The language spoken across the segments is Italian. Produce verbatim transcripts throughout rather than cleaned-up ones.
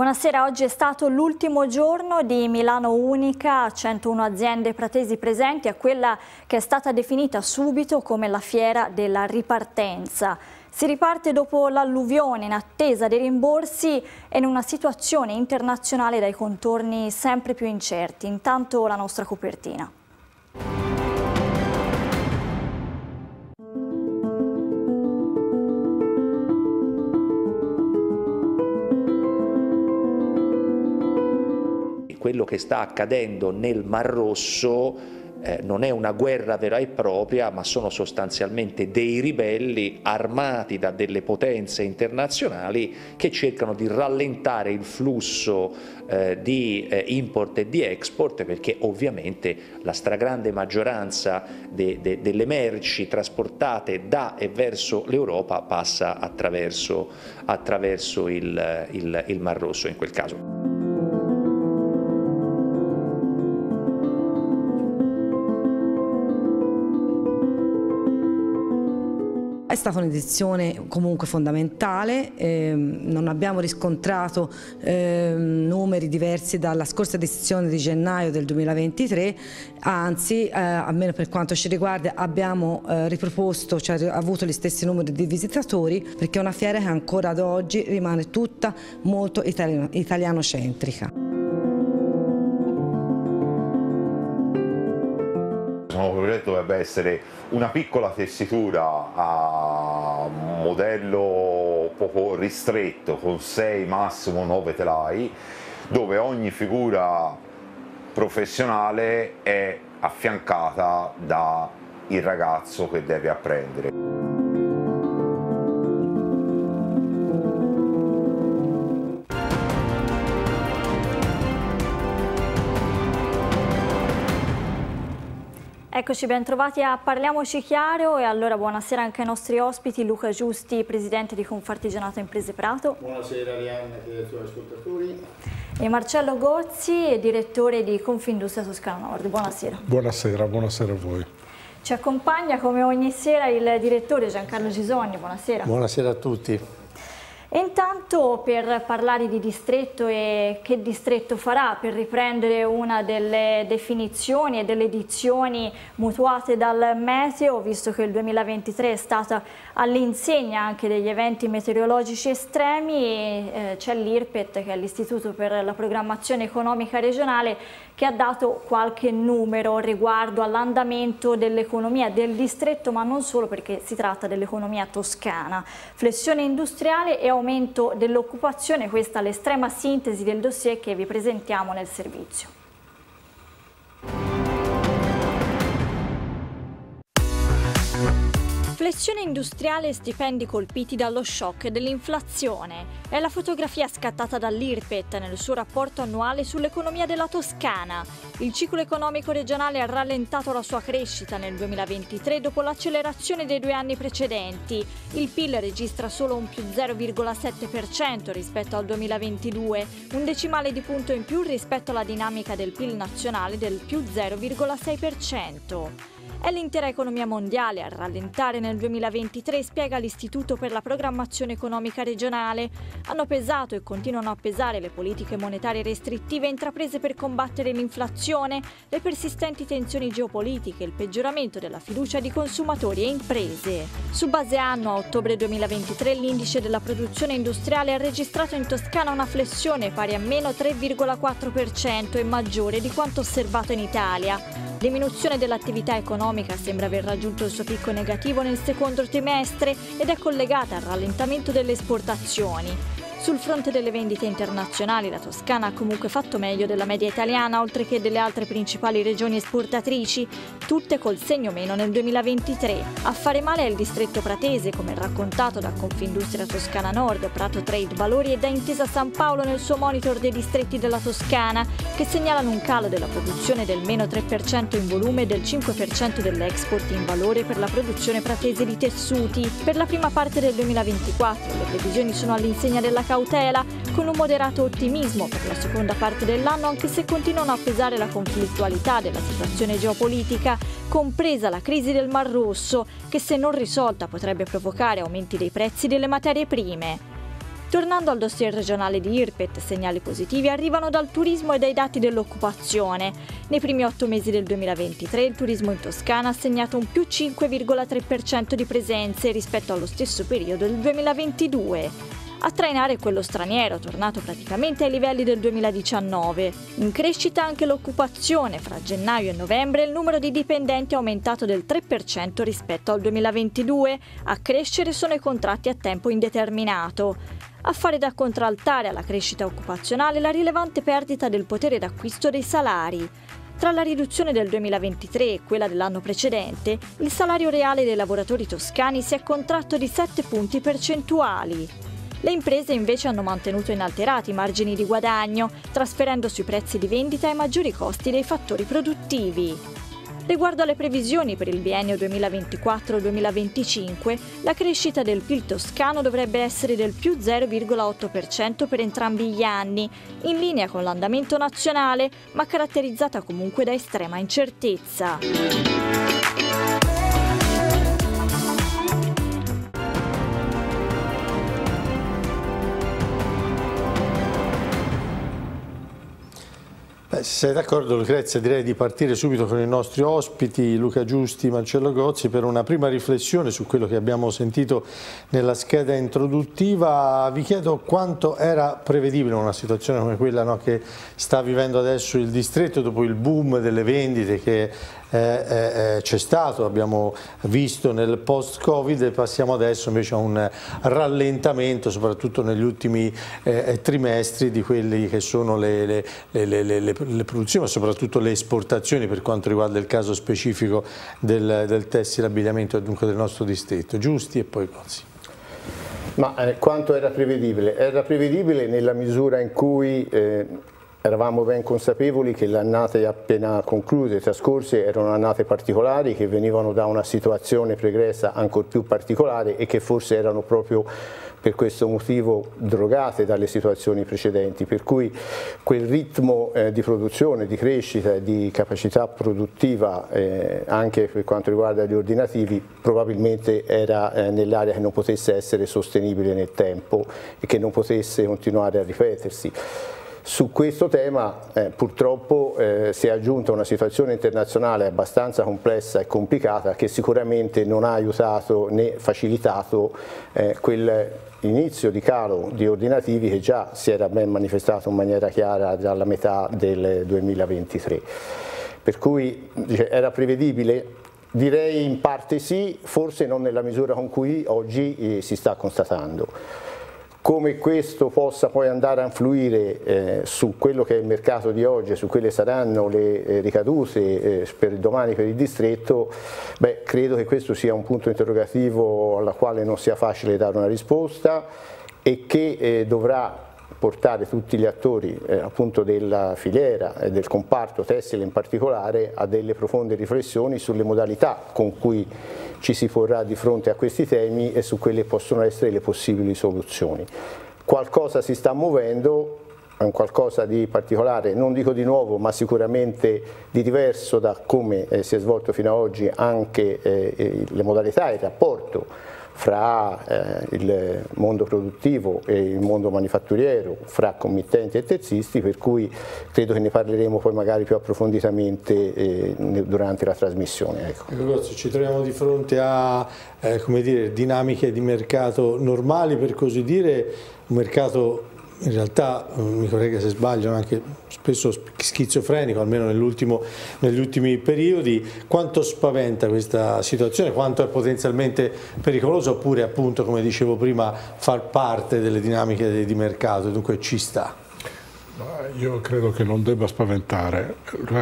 Buonasera, oggi è stato l'ultimo giorno di Milano Unica, centouno aziende pratesi presenti a quella che è stata definita subito come la fiera della ripartenza. Si riparte dopo l'alluvione in attesa dei rimborsi e in una situazione internazionale dai contorni sempre più incerti. Intanto la nostra copertina. Quello che sta accadendo nel Mar Rosso eh, non è una guerra vera e propria, ma sono sostanzialmente dei ribelli armati da delle potenze internazionali che cercano di rallentare il flusso eh, di eh, import e di export, perché ovviamente la stragrande maggioranza de, de, delle merci trasportate da e verso l'Europa passa attraverso, attraverso il, il, il Mar Rosso in quel caso. È stata un'edizione comunque fondamentale, ehm, non abbiamo riscontrato ehm, numeri diversi dalla scorsa edizione di gennaio del duemilaventitré, anzi, eh, almeno per quanto ci riguarda, abbiamo eh, riproposto, cioè avuto gli stessi numeri di visitatori, perché è una fiera che ancora ad oggi rimane tutta molto italiano, italianocentrica. Il nuovo progetto dovrebbe essere una piccola tessitura a modello poco ristretto con sei massimo nove telai, dove ogni figura professionale è affiancata da il ragazzo che deve apprendere. Eccoci, ben trovati a Parliamoci Chiaro e allora buonasera anche ai nostri ospiti, Luca Giusti, presidente di Confartigianato Imprese Prato. Buonasera Arianna e ai tuoi ascoltatori. E Marcello Gozzi, direttore di Confindustria Toscana Nord. Buonasera. Buonasera, buonasera a voi. Ci accompagna come ogni sera il direttore Giancarlo Gisogni. Buonasera. Buonasera a tutti. E intanto per parlare di distretto e che distretto farà, per riprendere una delle definizioni e delle edizioni mutuate dal meteo, visto che il duemilaventitré è stata all'insegna anche degli eventi meteorologici estremi, eh, c'è l'I R P E T, che è l'Istituto per la Programmazione Economica Regionale, che ha dato qualche numero riguardo all'andamento dell'economia del distretto, ma non solo, perché si tratta dell'economia toscana. Flessione industriale e aumento dell'occupazione, questa è l'estrema sintesi del dossier che vi presentiamo nel servizio. Flessione industriale e stipendi colpiti dallo shock dell'inflazione. È la fotografia scattata dall'I R P E T nel suo rapporto annuale sull'economia della Toscana. Il ciclo economico regionale ha rallentato la sua crescita nel duemilaventitré dopo l'accelerazione dei due anni precedenti. Il P I L registra solo un più zero virgola sette per cento rispetto al duemilaventidue, un decimale di punto in più rispetto alla dinamica del P I L nazionale del più zero virgola sei per cento. È l'intera economia mondiale a rallentare nel duemilaventitré, spiega l'Istituto per la Programmazione Economica Regionale. Hanno pesato e continuano a pesare le politiche monetarie restrittive intraprese per combattere l'inflazione, le persistenti tensioni geopolitiche e il peggioramento della fiducia di consumatori e imprese. Su base annua, a ottobre duemilaventitré, l'indice della produzione industriale ha registrato in Toscana una flessione pari a meno tre virgola quattro per cento e maggiore di quanto osservato in Italia. Diminuzione dell'attività economica sembra aver raggiunto il suo picco negativo nel secondo trimestre ed è collegata al rallentamento delle esportazioni. Sul fronte delle vendite internazionali la Toscana ha comunque fatto meglio della media italiana, oltre che delle altre principali regioni esportatrici, tutte col segno meno nel duemilaventitré. A fare male è il distretto pratese, come raccontato da Confindustria Toscana Nord, Prato Trade Valori e da Intesa San Paolo nel suo monitor dei distretti della Toscana, che segnalano un calo della produzione del meno tre per cento in volume e del cinque per cento dell'export in valore per la produzione pratese di tessuti. Per la prima parte del duemilaventiquattro le previsioni sono all'insegna della cautela, con un moderato ottimismo per la seconda parte dell'anno, anche se continuano a pesare la conflittualità della situazione geopolitica, compresa la crisi del Mar Rosso, che se non risolta potrebbe provocare aumenti dei prezzi delle materie prime. Tornando al dossier regionale di IRPET, segnali positivi arrivano dal turismo e dai dati dell'occupazione. Nei primi otto mesi del duemilaventitré il turismo in Toscana ha segnato un più cinque virgola tre per cento di presenze rispetto allo stesso periodo del duemilaventidue. A trainare quello straniero, tornato praticamente ai livelli del duemiladiciannove. In crescita anche l'occupazione. Fra gennaio e novembre il numero di dipendenti è aumentato del tre per cento rispetto al duemilaventidue. A crescere sono i contratti a tempo indeterminato. A fare da contraltare alla crescita occupazionale la rilevante perdita del potere d'acquisto dei salari. Tra la riduzione del duemilaventitré e quella dell'anno precedente, il salario reale dei lavoratori toscani si è contratto di sette punti percentuali. Le imprese invece hanno mantenuto inalterati i margini di guadagno, trasferendo sui prezzi di vendita i maggiori costi dei fattori produttivi. Riguardo alle previsioni per il biennio duemilaventiquattro duemilaventicinque, la crescita del P I L toscano dovrebbe essere del più zero virgola otto per cento per entrambi gli anni, in linea con l'andamento nazionale, ma caratterizzata comunque da estrema incertezza. Beh, se sei d'accordo, Lucrezia, direi di partire subito con i nostri ospiti, Luca Giusti, Marcello Gozzi, per una prima riflessione su quello che abbiamo sentito nella scheda introduttiva. Vi chiedo quanto era prevedibile una situazione come quella, no, che sta vivendo adesso il distretto dopo il boom delle vendite che c'è stato, abbiamo visto nel post-Covid, e passiamo adesso invece a un rallentamento soprattutto negli ultimi eh, trimestri di quelli che sono le, le, le, le, le, le produzioni, ma soprattutto le esportazioni per quanto riguarda il caso specifico del, del tessile abbigliamento e dunque del nostro distretto. Giusti e poi Gozzi. Ma eh, quanto era prevedibile? Era prevedibile nella misura in cui eh, eravamo ben consapevoli che le annate appena concluse, trascorse, erano annate particolari che venivano da una situazione pregressa ancor più particolare e che forse erano proprio per questo motivo drogate dalle situazioni precedenti, per cui quel ritmo eh, di produzione, di crescita e di capacità produttiva eh, anche per quanto riguarda gli ordinativi probabilmente era eh, nell'area che non potesse essere sostenibile nel tempo e che non potesse continuare a ripetersi. Su questo tema eh, purtroppo eh, si è aggiunta una situazione internazionale abbastanza complessa e complicata che sicuramente non ha aiutato né facilitato eh, quel inizio di calo di ordinativi che già si era ben manifestato in maniera chiara dalla metà del duemilaventitré. Per cui dice, era prevedibile? Direi in parte sì, forse non nella misura con cui oggi eh, si sta constatando. Come questo possa poi andare a influire eh, su quello che è il mercato di oggi, su quelle saranno le eh, ricadute eh, per domani per il distretto, beh, credo che questo sia un punto interrogativo alla quale non sia facile dare una risposta e che eh, dovrà portare tutti gli attori eh, appunto della filiera e del comparto tessile in particolare a delle profonde riflessioni sulle modalità con cui ci si porrà di fronte a questi temi e su quelle possono essere le possibili soluzioni. Qualcosa si sta muovendo, è un qualcosa di particolare, non dico di nuovo, ma sicuramente di diverso da come eh, si è svolto fino ad oggi anche eh, le modalità e il rapporto fra eh, il mondo produttivo e il mondo manifatturiero, fra committenti e terzisti, per cui credo che ne parleremo poi magari più approfonditamente eh, durante la trasmissione. Ecco. Ci troviamo di fronte a eh, come dire, dinamiche di mercato normali, per così dire, un mercato in realtà, mi corregga se sbaglio, anche spesso schizofrenico, almeno negli ultimi periodi. Quanto spaventa questa situazione, quanto è potenzialmente pericoloso, oppure appunto, come dicevo prima, far parte delle dinamiche di mercato, dunque ci sta? Io credo che non debba spaventare.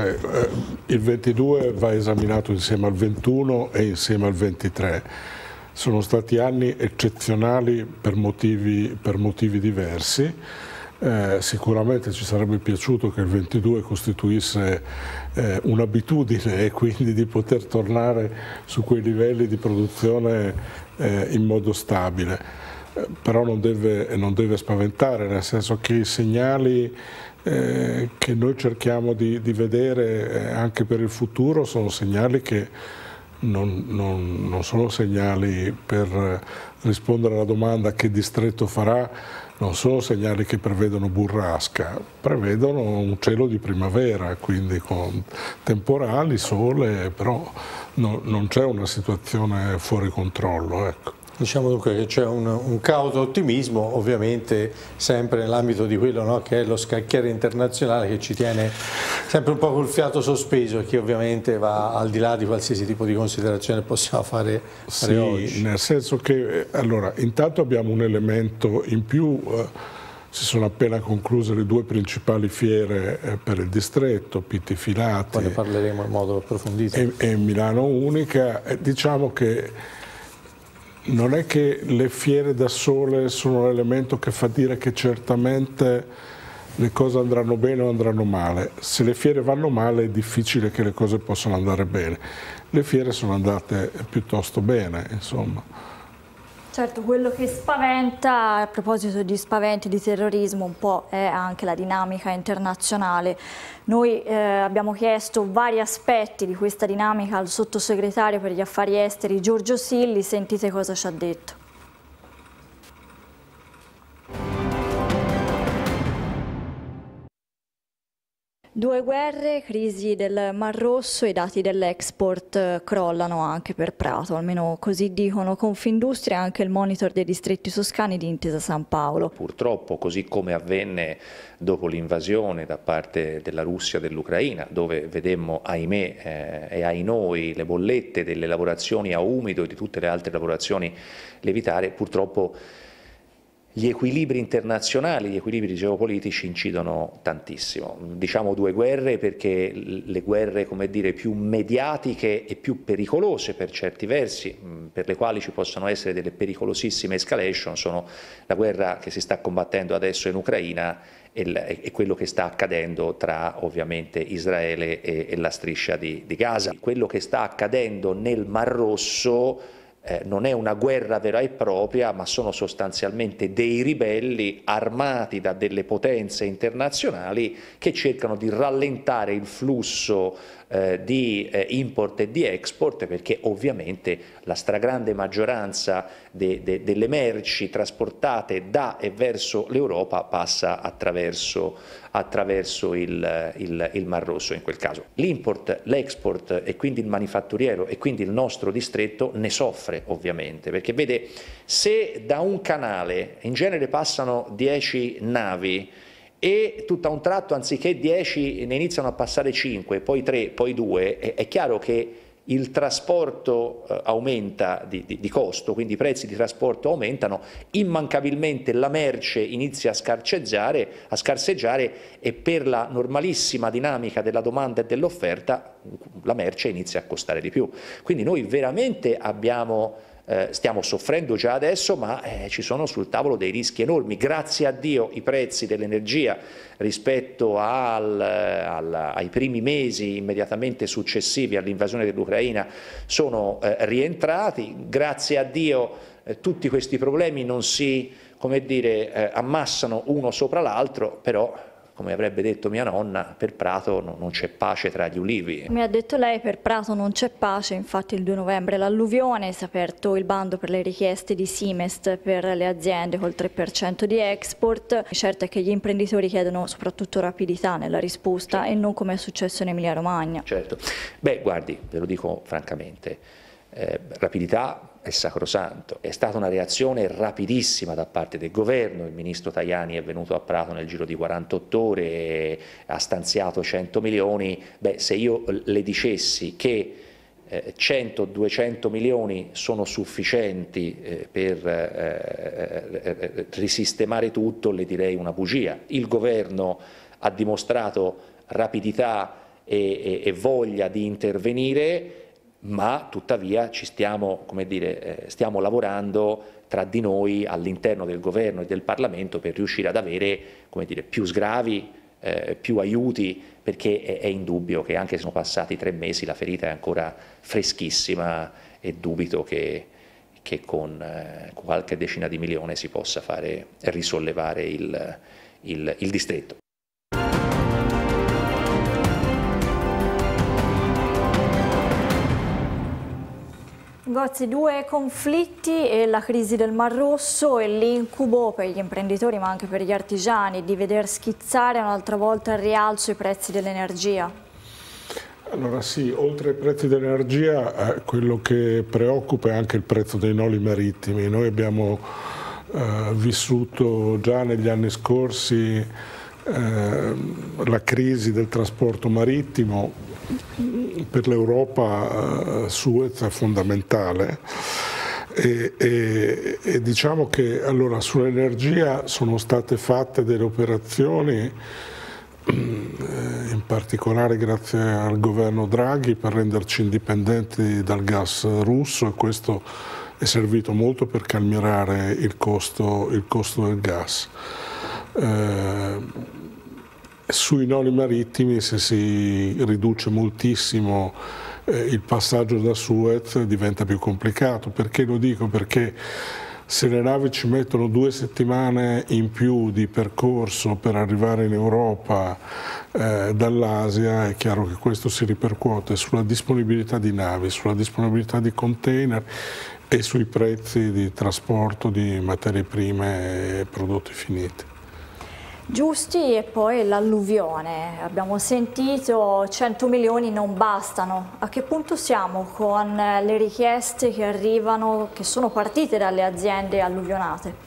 Il ventidue va esaminato insieme al ventuno e insieme al ventitré. Sono stati anni eccezionali per motivi, per motivi diversi. Eh, sicuramente ci sarebbe piaciuto che il ventidue costituisse eh, un'abitudine e quindi di poter tornare su quei livelli di produzione eh, in modo stabile. Eh, però non deve, non deve spaventare, nel senso che i segnali eh, che noi cerchiamo di, di vedere eh, anche per il futuro sono segnali che non, non, non sono segnali per rispondere alla domanda che distretto farà, non sono segnali che prevedono burrasca, prevedono un cielo di primavera, quindi con temporali, sole, però no, non c'è una situazione fuori controllo. Ecco. Diciamo dunque che c'è un, un cauto ottimismo, ovviamente sempre nell'ambito di quello, no, che è lo scacchiere internazionale, che ci tiene sempre un po' col fiato sospeso e che ovviamente va al di là di qualsiasi tipo di considerazione possiamo fare, fare sì, oggi. Nel senso che, allora, intanto abbiamo un elemento in più, eh, si sono appena concluse le due principali fiere eh, per il distretto, Pitti Filati. Poi ne parleremo in modo approfondito. E, e Milano Unica, eh, diciamo che non è che le fiere da sole sono l'elemento che fa dire che certamente le cose andranno bene o andranno male. Se le fiere vanno male è difficile che le cose possano andare bene. Le fiere sono andate piuttosto bene, insomma. Certo, quello che spaventa, a proposito di spaventi, di terrorismo, un po' è anche la dinamica internazionale. Noi eh, abbiamo chiesto vari aspetti di questa dinamica al sottosegretario per gli affari esteri Giorgio Silli, sentite cosa ci ha detto. Due guerre, crisi del Mar Rosso, i dati dell'export crollano anche per Prato, almeno così dicono Confindustria e anche il monitor dei distretti toscani di Intesa San Paolo. Purtroppo, così come avvenne dopo l'invasione da parte della Russia dell'Ucraina, dove vedemmo, ahimè eh, e ai noi, le bollette delle lavorazioni a umido e di tutte le altre lavorazioni lievitare, purtroppo gli equilibri internazionali, gli equilibri geopolitici incidono tantissimo. Diciamo due guerre perché le guerre, come dire, più mediatiche e più pericolose per certi versi, per le quali ci possono essere delle pericolosissime escalation, sono la guerra che si sta combattendo adesso in Ucraina e, e quello che sta accadendo tra ovviamente Israele e, e la striscia di, di Gaza. Quello che sta accadendo nel Mar Rosso Eh, non è una guerra vera e propria, ma sono sostanzialmente dei ribelli armati da delle potenze internazionali che cercano di rallentare il flusso eh, di eh, import e di export, perché ovviamente la stragrande maggioranza de, de, delle merci trasportate da e verso l'Europa passa attraverso, attraverso il, il, il Mar Rosso in quel caso. L'import, l'export e quindi il manifatturiero e quindi il nostro distretto ne soffre ovviamente, perché vede, se da un canale in genere passano dieci navi e tutto a un tratto anziché dieci ne iniziano a passare cinque, poi tre, poi due, è, è chiaro che il trasporto eh, aumenta di, di, di costo, quindi i prezzi di trasporto aumentano, immancabilmente la merce inizia a scarseggiare, a scarseggiare e per la normalissima dinamica della domanda e dell'offerta la merce inizia a costare di più. Quindi noi veramente abbiamo Eh, stiamo soffrendo già adesso, ma eh, ci sono sul tavolo dei rischi enormi. Grazie a Dio i prezzi dell'energia rispetto al, al, ai primi mesi immediatamente successivi all'invasione dell'Ucraina sono eh, rientrati. Grazie a Dio eh, tutti questi problemi non si, come dire, eh, ammassano uno sopra l'altro, però come avrebbe detto mia nonna, per Prato non c'è pace tra gli ulivi. Mi ha detto lei, per Prato non c'è pace, infatti il due novembre l'alluvione, si è aperto il bando per le richieste di Simest per le aziende col tre per cento di export. Certo è che gli imprenditori chiedono soprattutto rapidità nella risposta, certo, e non come è successo in Emilia Romagna. Certo, beh guardi, ve lo dico francamente, eh, rapidità è sacrosanto. È stata una reazione rapidissima da parte del governo, il ministro Tajani è venuto a Prato nel giro di quarantotto ore e ha stanziato cento milioni, beh se io le dicessi che eh, cento duecento milioni sono sufficienti eh, per eh, eh, risistemare tutto, le direi una bugia. Il governo ha dimostrato rapidità e, e, e voglia di intervenire, ma tuttavia ci stiamo, come dire, eh, stiamo lavorando tra di noi all'interno del governo e del Parlamento per riuscire ad avere, come dire, più sgravi, eh, più aiuti, perché è, è indubbio che anche se sono passati tre mesi la ferita è ancora freschissima e dubito che, che con eh, qualche decina di milioni si possa fare risollevare il, il, il distretto. Gozzi, due conflitti e la crisi del Mar Rosso e l'incubo per gli imprenditori ma anche per gli artigiani di veder schizzare un'altra volta il rialzo i prezzi dell'energia. Allora sì, oltre ai prezzi dell'energia eh, quello che preoccupa è anche il prezzo dei noli marittimi. Noi abbiamo eh, vissuto già negli anni scorsi eh, la crisi del trasporto marittimo. Per l'Europa eh, Suez è fondamentale e, e, e diciamo che allora sull'energia sono state fatte delle operazioni in particolare grazie al governo Draghi per renderci indipendenti dal gas russo, e questo è servito molto per calmierare il costo, il costo del gas. Eh, Sui noli marittimi, se si riduce moltissimo eh, il passaggio da Suez, diventa più complicato. Perché lo dico? Perché se le navi ci mettono due settimane in più di percorso per arrivare in Europa eh, dall'Asia, è chiaro che questo si ripercuote sulla disponibilità di navi, sulla disponibilità di container e sui prezzi di trasporto di materie prime e prodotti finiti. Giusti, e poi l'alluvione. Abbiamo sentito cento milioni non bastano. A che punto siamo con le richieste che arrivano, che sono partite dalle aziende alluvionate?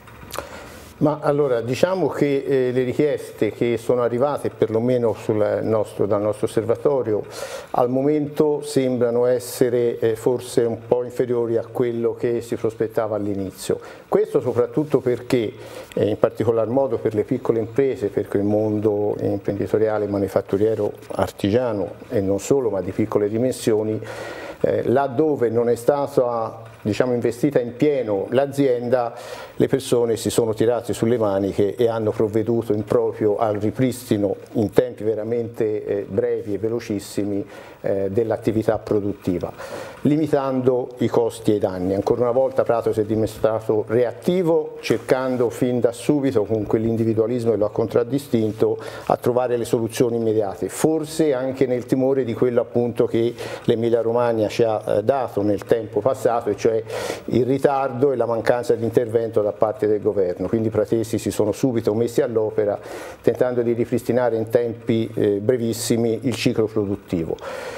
Ma allora diciamo che eh, le richieste che sono arrivate perlomeno sul nostro, dal nostro osservatorio al momento sembrano essere eh, forse un po' inferiori a quello che si prospettava all'inizio. Questo soprattutto perché eh, in particolar modo per le piccole imprese, per quel mondo imprenditoriale, manifatturiero, artigiano e non solo, ma di piccole dimensioni, eh, laddove non è stata diciamo investita in pieno l'azienda, le persone si sono tirate sulle maniche e hanno provveduto in proprio al ripristino in tempi veramente eh, brevi e velocissimi eh, dell'attività produttiva, limitando i costi e i danni. Ancora una volta Prato si è dimostrato reattivo, cercando fin da subito, con quell'individualismo che lo ha contraddistinto, a trovare le soluzioni immediate, forse anche nel timore di quello appunto che l'Emilia Romagna ci ha eh, dato nel tempo passato, e cioè il ritardo e la mancanza di intervento da parte del governo. Quindi i pratesi si sono subito messi all'opera tentando di ripristinare in tempi eh, brevissimi il ciclo produttivo.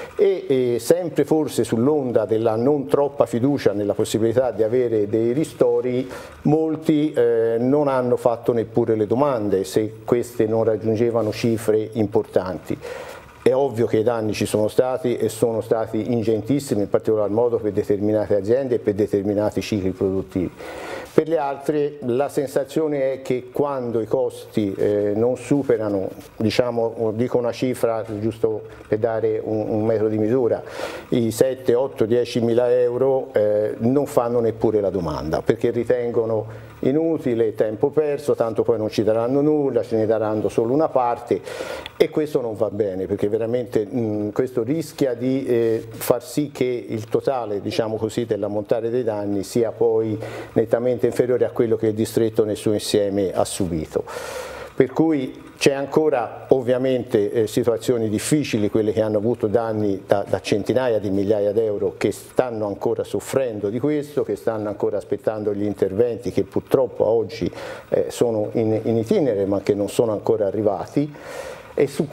E eh, sempre forse sull'onda della non troppa fiducia nella possibilità di avere dei ristori, molti eh, non hanno fatto neppure le domande se queste non raggiungevano cifre importanti. È ovvio che i danni ci sono stati e sono stati ingentissimi, in particolar modo per determinate aziende e per determinati cicli produttivi. Per le altre la sensazione è che quando i costi eh, non superano, diciamo, dico una cifra giusto per dare un, un metro di misura, i sette, otto, dieci mila euro eh, non fanno neppure la domanda, perché ritengono inutile, tempo perso, tanto poi non ci daranno nulla, ce ne daranno solo una parte, e questo non va bene, perché veramente mh, questo rischia di eh, far sì che il totale, diciamo così, dell'ammontare dei danni sia poi nettamente inferiore a quello che il distretto nel suo insieme ha subito. Per cui c'è ancora ovviamente eh, situazioni difficili, quelle che hanno avuto danni da, da centinaia di migliaia d'euro, che stanno ancora soffrendo di questo, che stanno ancora aspettando gli interventi che purtroppo oggi eh, sono in, in itinere ma che non sono ancora arrivati. E su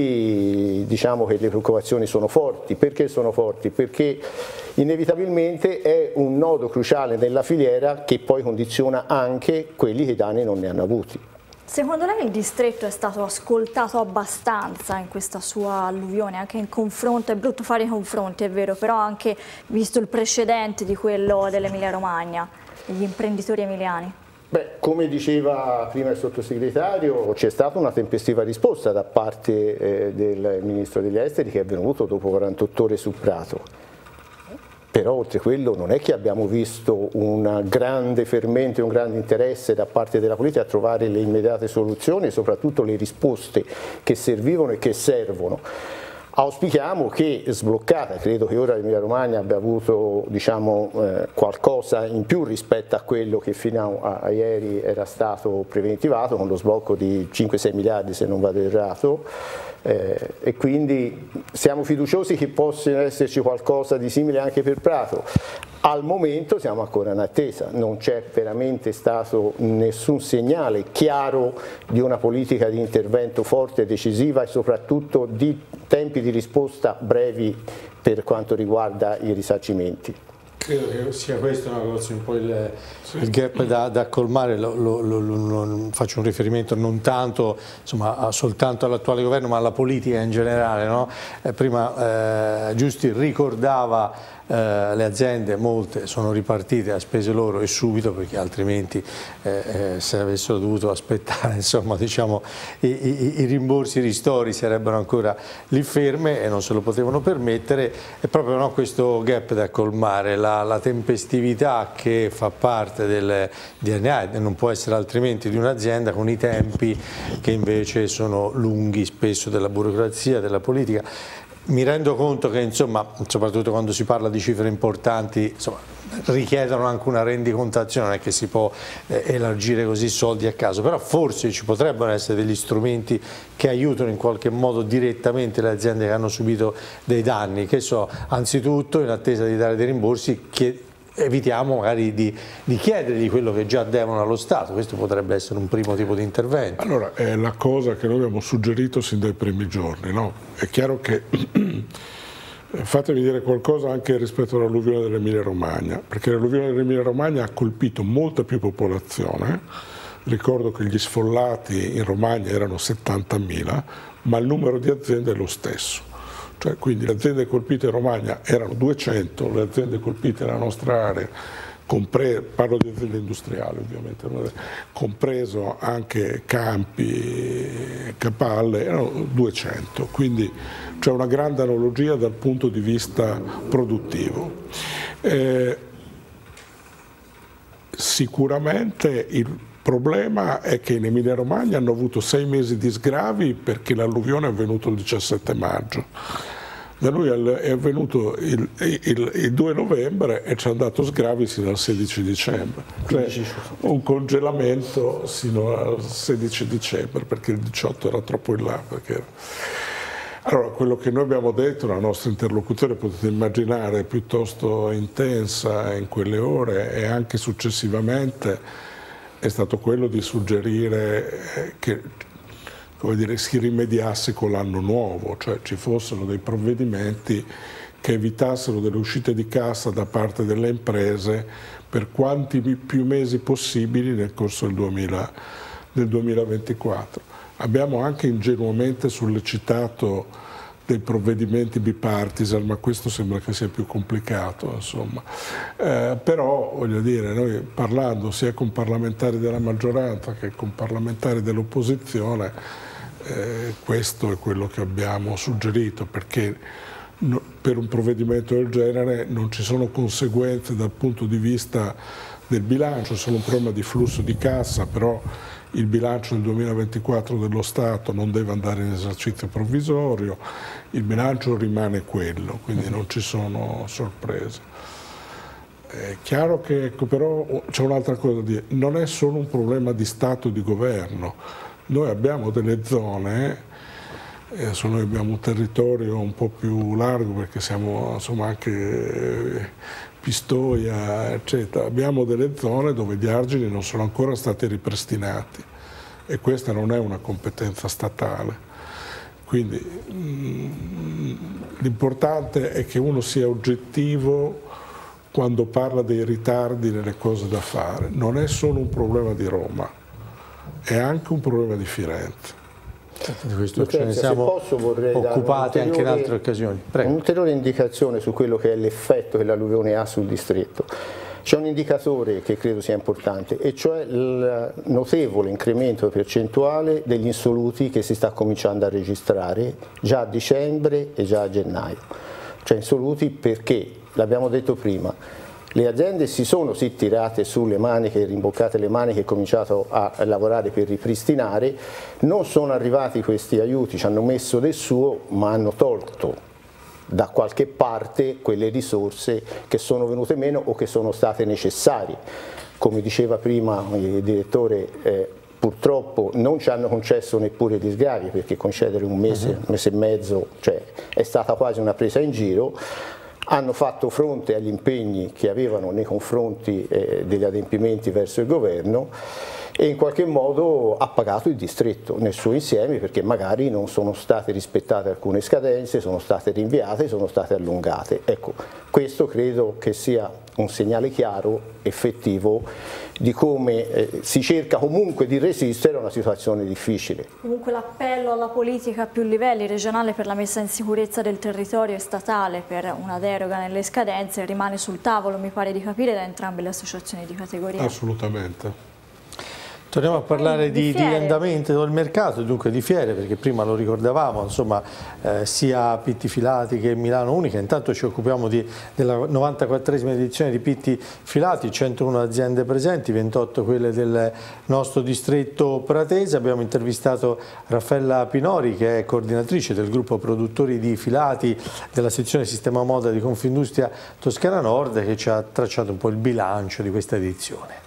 questi diciamo che le preoccupazioni sono forti. Perché sono forti? Perché inevitabilmente è un nodo cruciale nella filiera che poi condiziona anche quelli che i danni non ne hanno avuti. Secondo lei il distretto è stato ascoltato abbastanza in questa sua alluvione, anche in confronto, è brutto fare i confronti, è vero, però anche visto il precedente di quello dell'Emilia Romagna, degli imprenditori emiliani? Beh, come diceva prima il sottosegretario, c'è stata una tempestiva risposta da parte eh, del Ministro degli Esteri, che è venuto dopo quarantotto ore su Prato. Però oltre quello non è che abbiamo visto un grande fermento e un grande interesse da parte della politica a trovare le immediate soluzioni e soprattutto le risposte che servivano e che servono. Auspichiamo che sbloccata, credo che ora l'Emilia Romagna abbia avuto diciamo, eh, qualcosa in più rispetto a quello che fino a, a ieri era stato preventivato con lo sblocco di cinque sei miliardi se non vado errato, eh, e quindi siamo fiduciosi che possa esserci qualcosa di simile anche per Prato. Al momento siamo ancora in attesa, non c'è veramente stato nessun segnale chiaro di una politica di intervento forte e decisiva e soprattutto di tempi di risposta brevi per quanto riguarda i risarcimenti. Credo che sia questo un po' il, il gap da, da colmare, lo, lo, lo, lo, faccio un riferimento non tanto insomma, a, soltanto all'attuale governo ma alla politica in generale, no? eh, prima eh, Giusti ricordava eh, le aziende, molte sono ripartite a spese loro e subito perché altrimenti eh, eh, se avessero dovuto aspettare insomma, diciamo, i, i, i rimborsi, i ristori sarebbero ancora lì ferme e non se lo potevano permettere, è proprio no, questo gap da colmare, la, la tempestività che fa parte del D N A e non può essere altrimenti di un'azienda con i tempi che invece sono lunghi spesso della burocrazia, della politica. Mi rendo conto che insomma, soprattutto quando si parla di cifre importanti, insomma, richiedono anche una rendicontazione, non è che si può eh, elargire così soldi a caso, però forse ci potrebbero essere degli strumenti che aiutano in qualche modo direttamente le aziende che hanno subito dei danni, che so, anzitutto in attesa di dare dei rimborsi che evitiamo magari di, di chiedergli quello che già devono allo Stato, questo potrebbe essere un primo tipo di intervento. Allora, è la cosa che noi abbiamo suggerito sin dai primi giorni, no? È chiaro che, fatemi dire qualcosa anche rispetto all'alluvione dell'Emilia Romagna, perché l'alluvione dell'Emilia Romagna ha colpito molta più popolazione, ricordo che gli sfollati in Romagna erano settantamila, ma il numero di aziende è lo stesso. Cioè, quindi le aziende colpite in Romagna erano duecento, le aziende colpite nella nostra area, parlo di aziende industriali ovviamente, compreso anche campi, capalle, erano duecento, quindi c'è una grande analogia dal punto di vista produttivo. Eh, sicuramente il problema è che in Emilia Romagna hanno avuto sei mesi di sgravi perché l'alluvione è avvenuto il diciassette maggio. Da lui è avvenuto il, il, il due novembre e ci hanno dato sgravi sino al sedici dicembre, cioè un congelamento sino al sedici dicembre perché il diciotto era troppo in là. Perché... Allora, quello che noi abbiamo detto, la nostra interlocuzione, potete immaginare, è piuttosto intensa in quelle ore e anche successivamente è stato quello di suggerire che come dire, si rimediasse con l'anno nuovo, cioè ci fossero dei provvedimenti che evitassero delle uscite di cassa da parte delle imprese per quanti più mesi possibili nel corso del, duemila, del duemilaventiquattro. Abbiamo anche ingenuamente sollecitato dei provvedimenti bipartisan, ma questo sembra che sia più complicato, insomma. Eh, però, voglio dire, noi parlando sia con parlamentari della maggioranza che con parlamentari dell'opposizione, eh, questo è quello che abbiamo suggerito, perché no, per un provvedimento del genere non ci sono conseguenze dal punto di vista del bilancio, è solo un problema di flusso di cassa, però il bilancio del duemilaventiquattro dello Stato non deve andare in esercizio provvisorio, il bilancio rimane quello, quindi non ci sono sorprese. È chiaro che, ecco, però c'è un'altra cosa da dire, non è solo un problema di Stato e di governo, noi abbiamo delle zone, adesso noi abbiamo un territorio un po' più largo perché siamo insomma anche Pistoia, eccetera, abbiamo delle zone dove gli argini non sono ancora stati ripristinati e questa non è una competenza statale. Quindi l'importante è che uno sia oggettivo quando parla dei ritardi nelle cose da fare. Non è solo un problema di Roma, è anche un problema di Firenze. Di questo ce ne siamo occupati anche in altre occasioni. Un'ulteriore indicazione su quello che è l'effetto che l'alluvione ha sul distretto. C'è un indicatore che credo sia importante, e cioè il notevole incremento percentuale degli insoluti che si sta cominciando a registrare già a dicembre e già a gennaio. Cioè insoluti perché, l'abbiamo detto prima, Le aziende si sono sì tirate sulle maniche, rimboccate le maniche e cominciato a lavorare per ripristinare, non sono arrivati questi aiuti, ci hanno messo del suo ma hanno tolto da qualche parte quelle risorse che sono venute meno o che sono state necessarie. Come diceva prima il direttore, eh, purtroppo non ci hanno concesso neppure gli sgravi, perché concedere un mese, un mese e mezzo, cioè, è stata quasi una presa in giro. Hanno fatto fronte agli impegni che avevano nei confronti eh, degli adempimenti verso il governo e in qualche modo ha pagato il distretto nel suo insieme, perché magari non sono state rispettate alcune scadenze, sono state rinviate, sono state allungate. Ecco, questo credo che sia un segnale chiaro, effettivo, di come eh, si cerca comunque di resistere a una situazione difficile. Comunque l'appello alla politica a più livelli, regionale per la messa in sicurezza del territorio e statale per una deroga nelle scadenze, rimane sul tavolo, mi pare di capire, da entrambe le associazioni di categoria. Assolutamente. Torniamo a parlare eh, di, di, di andamento del mercato, dunque di fiere, perché prima lo ricordavamo, insomma, eh, sia Pitti Filati che Milano Unica. Intanto ci occupiamo di, della novantaquattresima edizione di Pitti Filati, centouno aziende presenti, ventotto quelle del nostro distretto pratese. Abbiamo intervistato Raffaella Pinori, che è coordinatrice del gruppo produttori di filati della sezione Sistema Moda di Confindustria Toscana Nord, che ci ha tracciato un po' il bilancio di questa edizione.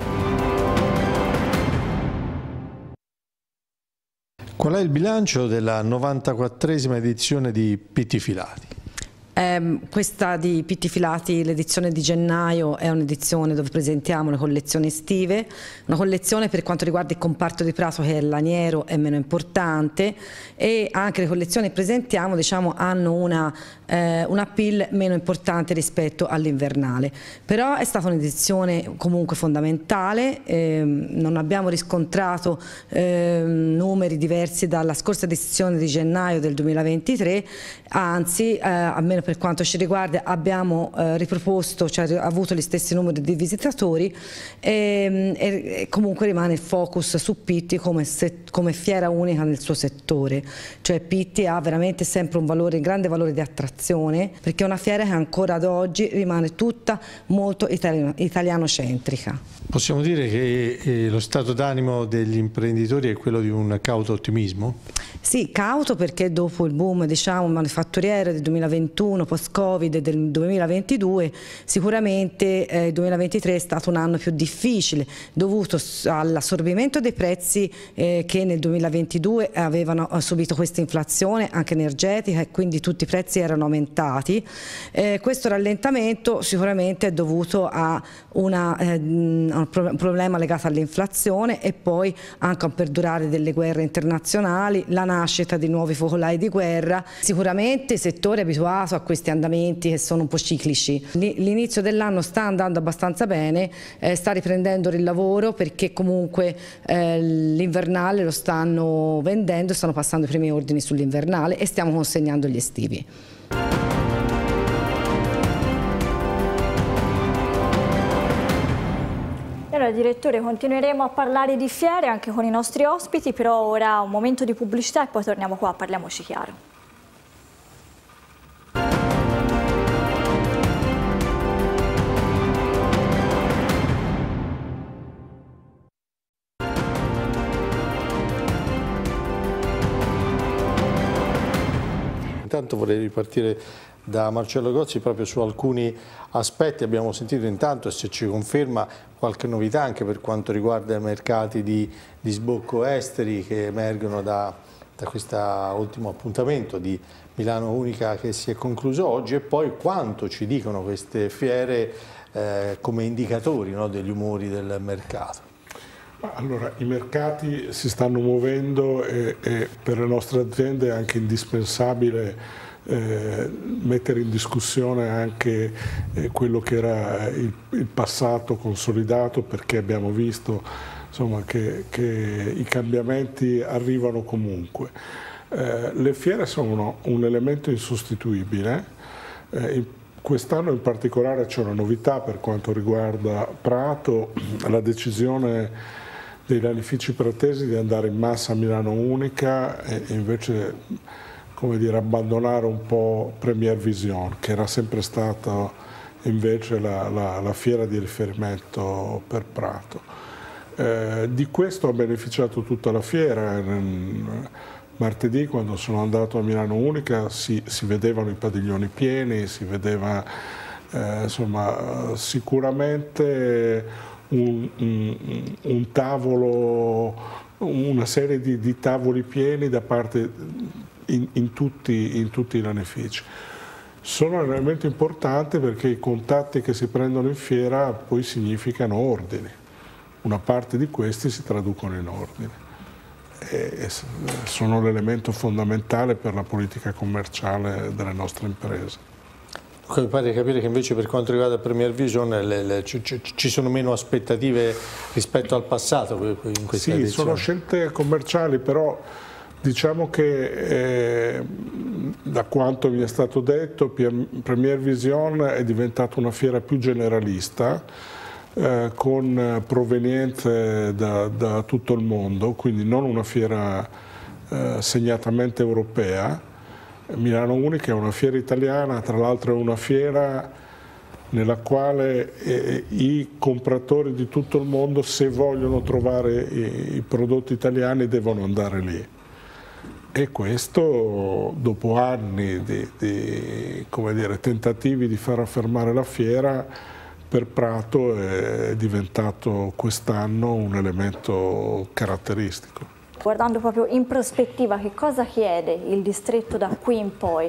Qual è il bilancio della novantaquattresima edizione di Pitti Filati? Eh, questa di Pitti Filati, l'edizione di gennaio, è un'edizione dove presentiamo le collezioni estive, una collezione per quanto riguarda il comparto di Prato che è laniero e meno importante, e anche le collezioni che presentiamo, diciamo, hanno una, eh, un appeal meno importante rispetto all'invernale, però è stata un'edizione comunque fondamentale. Eh, non abbiamo riscontrato eh, numeri diversi dalla scorsa edizione di gennaio del duemilaventitré, anzi eh, almeno per quanto ci riguarda abbiamo eh, riproposto, cioè avuto gli stessi numeri di visitatori, e, e comunque rimane il focus su Pitti come, se, come fiera unica nel suo settore, cioè Pitti ha veramente sempre un valore, un grande valore di attrazione, perché è una fiera che ancora ad oggi rimane tutta molto italiano, italianocentrica. Possiamo dire che eh, lo stato d'animo degli imprenditori è quello di un cauto ottimismo? Sì, cauto, perché dopo il boom, diciamo, manifatturiero del duemilaventuno, post-Covid e del duemilaventidue, sicuramente eh, il duemilaventitré è stato un anno più difficile, dovuto all'assorbimento dei prezzi eh, che nel duemilaventidue avevano subito questa inflazione anche energetica, e quindi tutti i prezzi erano aumentati. Eh, questo rallentamento sicuramente è dovuto a una, eh, un problema legato all'inflazione e poi anche a un perdurare delle guerre internazionali, la nascita di nuovi focolai di guerra. Sicuramente il settore è abituato a questi andamenti che sono un po' ciclici. L'inizio dell'anno sta andando abbastanza bene, eh, sta riprendendo il lavoro, perché comunque eh, l'invernale lo stanno vendendo, stanno passando i primi ordini sull'invernale e stiamo consegnando gli estivi. Allora, direttore, continueremo a parlare di fiere anche con i nostri ospiti, però ora un momento di pubblicità e poi torniamo qua a Parliamoci Chiaro. Intanto vorrei ripartire da Marcello Gozzi proprio su alcuni aspetti. Abbiamo sentito intanto, e se ci conferma, qualche novità anche per quanto riguarda i mercati di, di sbocco esteri che emergono da, da questo ultimo appuntamento di Milano Unica che si è concluso oggi, e poi quanto ci dicono queste fiere eh, come indicatori, no, degli umori del mercato. Allora, i mercati si stanno muovendo e, e per le nostre aziende è anche indispensabile eh, mettere in discussione anche eh, quello che era il, il passato consolidato, perché abbiamo visto, insomma, che, che i cambiamenti arrivano comunque. Eh, le fiere sono un elemento insostituibile. Eh, Quest'anno in particolare c'è una novità per quanto riguarda Prato, la decisione dei lanifici pratesi di andare in massa a Milano Unica e invece, come dire, abbandonare un po' Premier Vision, che era sempre stato invece la, la, la fiera di riferimento per Prato. Eh, di questo ha beneficiato tutta la fiera. Martedì, quando sono andato a Milano Unica, si, si vedevano i padiglioni pieni, si vedeva eh, insomma, sicuramente un, un, un tavolo, una serie di, di tavoli pieni da parte in, in, tutti, in tutti i lanifici. Sono un elemento importante perché i contatti che si prendono in fiera poi significano ordini. Una parte di questi si traducono in ordini. E sono l'elemento fondamentale per la politica commerciale delle nostre imprese. Mi pare di capire che invece per quanto riguarda Premier Vision le, le, ci, ci sono meno aspettative rispetto al passato in questa Sì, edizione. Sono scelte commerciali, però diciamo che eh, da quanto mi è stato detto Premier Vision è diventata una fiera più generalista, Eh, con provenienze da, da tutto il mondo, quindi non una fiera eh, segnatamente europea. Milano Unica è una fiera italiana, tra l'altro è una fiera nella quale eh, i compratori di tutto il mondo, se vogliono trovare i, i prodotti italiani, devono andare lì. E questo, dopo anni di, di come dire, tentativi di far affermare la fiera, per Prato è diventato quest'anno un elemento caratteristico. Guardando proprio in prospettiva, che cosa chiede il distretto da qui in poi?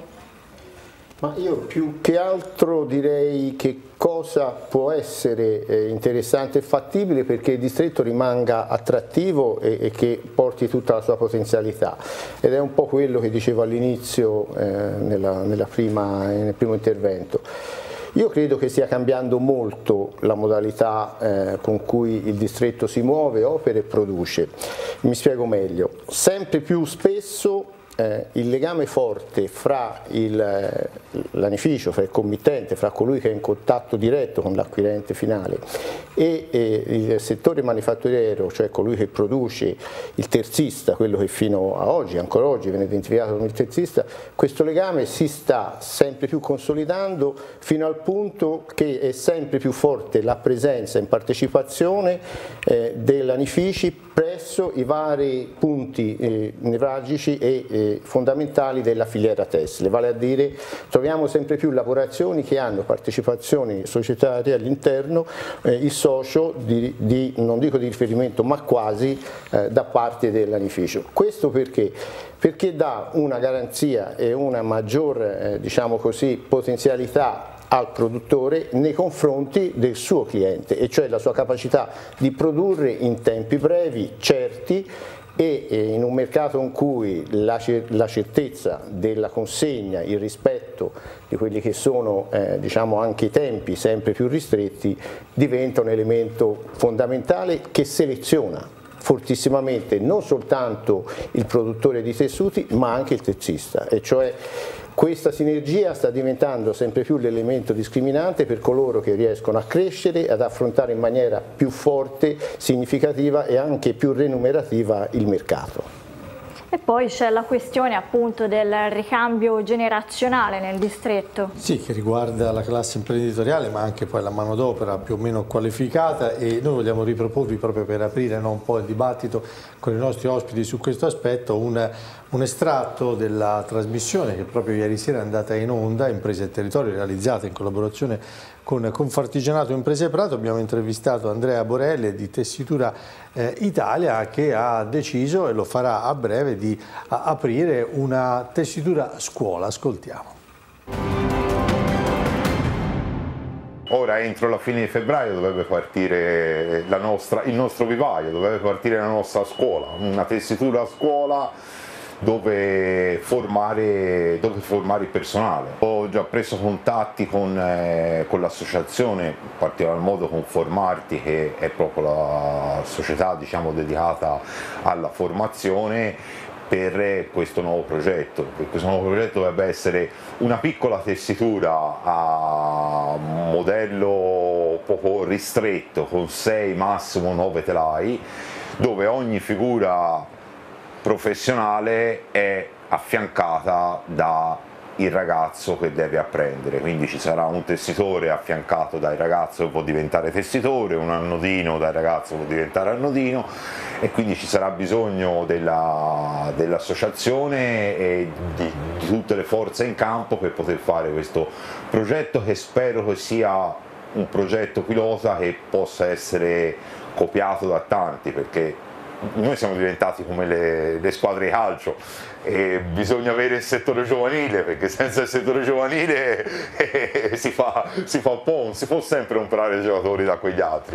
Ma io più che altro direi che cosa può essere eh, interessante e fattibile perché il distretto rimanga attrattivo e, e che porti tutta la sua potenzialità, ed è un po' quello che dicevo all'inizio eh, nella, nella prima, nel primo intervento. Io credo che stia cambiando molto la modalità eh, con cui il distretto si muove, opera e produce. Mi spiego meglio. Sempre più spesso eh, il legame forte fra il lanificio, fra il committente, fra colui che è in contatto diretto con l'acquirente finale e, e il settore manifatturiero, cioè colui che produce, il terzista, quello che fino a oggi, ancora oggi viene identificato come il terzista, questo legame si sta sempre più consolidando fino al punto che è sempre più forte la presenza in partecipazione eh, dei lanifici presso i vari punti eh, nevralgici e eh, fondamentali della filiera tessile, vale a dire troviamo sempre più lavorazioni che hanno partecipazioni societarie all'interno, eh, il socio di, di, non dico di riferimento ma quasi eh, da parte del lanificio. Questo perché? Perché dà una garanzia e una maggior eh, diciamo così, potenzialità al produttore nei confronti del suo cliente, e cioè la sua capacità di produrre in tempi brevi, certi, e in un mercato in cui la certezza della consegna, il rispetto di quelli che sono eh, diciamo anche i tempi sempre più ristretti, diventa un elemento fondamentale che seleziona fortissimamente non soltanto il produttore di tessuti ma anche il terzista, e cioè questa sinergia sta diventando sempre più l'elemento discriminante per coloro che riescono a crescere, ad affrontare in maniera più forte, significativa e anche più remunerativa il mercato. E poi c'è la questione appunto del ricambio generazionale nel distretto. Sì, che riguarda la classe imprenditoriale ma anche poi la manodopera più o meno qualificata, e noi vogliamo riproporvi, proprio per aprire no, un po' il dibattito con i nostri ospiti su questo aspetto, un, un estratto della trasmissione che proprio ieri sera è andata in onda, Imprese e Territorio, realizzata in collaborazione con Confartigianato Imprese Prato. Abbiamo intervistato Andrea Borelli di Tessitura eh, Italia, che ha deciso, e lo farà a breve, di a, aprire una tessitura scuola. Ascoltiamo. Ora entro la fine di febbraio dovrebbe partire la nostra, il nostro vivaio, dovrebbe partire la nostra scuola, una tessitura scuola dove formare, dove formare il personale. Ho già preso contatti con, eh, con l'associazione, in particolar modo con Formarti, che è proprio la società diciamo, dedicata alla formazione, per questo nuovo progetto. Questo nuovo progetto dovrebbe essere una piccola tessitura a modello poco ristretto, con sei massimo nove telai, dove ogni figura professionale è affiancata da il ragazzo che deve apprendere, quindi ci sarà un tessitore affiancato dal ragazzo che può diventare tessitore, un annodino dal ragazzo che può diventare annodino, e quindi ci sarà bisogno della, dell'associazione e di, di tutte le forze in campo per poter fare questo progetto, che spero che sia un progetto pilota che possa essere copiato da tanti, perché noi siamo diventati come le, le squadre di calcio e bisogna avere il settore giovanile, perché senza il settore giovanile eh, si, fa, si fa un po', si può sempre comprare i giocatori da quegli altri.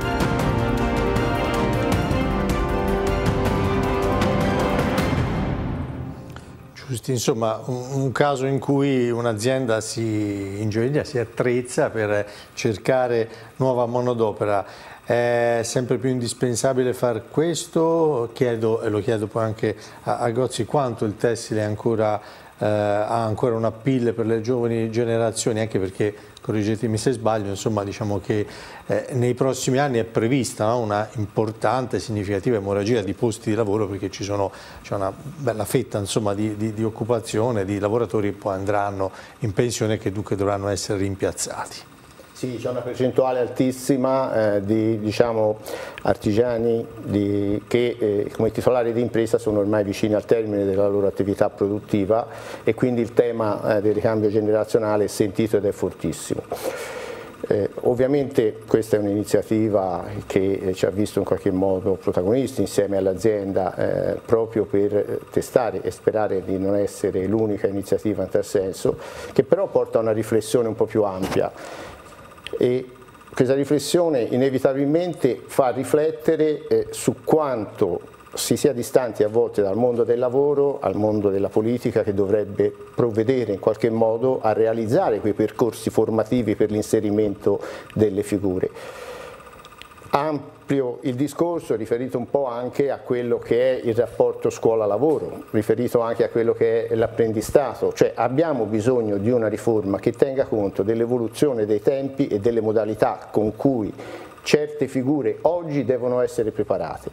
Giusti, insomma un, un caso in cui un'azienda si ingegna, si attrezza per cercare nuova manodopera. È sempre più indispensabile far questo? Chiedo, e lo chiedo poi anche a, a Gozzi, quanto il tessile è ancora, eh, ha ancora un appeal per le giovani generazioni, anche perché, correggetemi se sbaglio, insomma diciamo che eh, nei prossimi anni è prevista, no, una importante, significativa emorragia di posti di lavoro, perché ci sono, c'è una bella fetta insomma, di, di, di occupazione, di lavoratori che poi andranno in pensione e che dunque dovranno essere rimpiazzati. Sì, c'è una percentuale altissima eh, di diciamo, artigiani di, che eh, come titolari di impresa sono ormai vicini al termine della loro attività produttiva, e quindi il tema eh, del ricambio generazionale è sentito ed è fortissimo. Eh, ovviamente questa è un'iniziativa che eh, ci ha visto in qualche modo protagonisti insieme all'azienda eh, proprio per testare e sperare di non essere l'unica iniziativa in tal senso, che però porta a una riflessione un po' più ampia. E questa riflessione inevitabilmente fa riflettere eh, su quanto si sia distanti a volte dal mondo del lavoro, al mondo della politica, che dovrebbe provvedere in qualche modo a realizzare quei percorsi formativi per l'inserimento delle figure. Ampio il discorso, riferito un po' anche a quello che è il rapporto scuola-lavoro, riferito anche a quello che è l'apprendistato, cioè abbiamo bisogno di una riforma che tenga conto dell'evoluzione dei tempi e delle modalità con cui certe figure oggi devono essere preparate.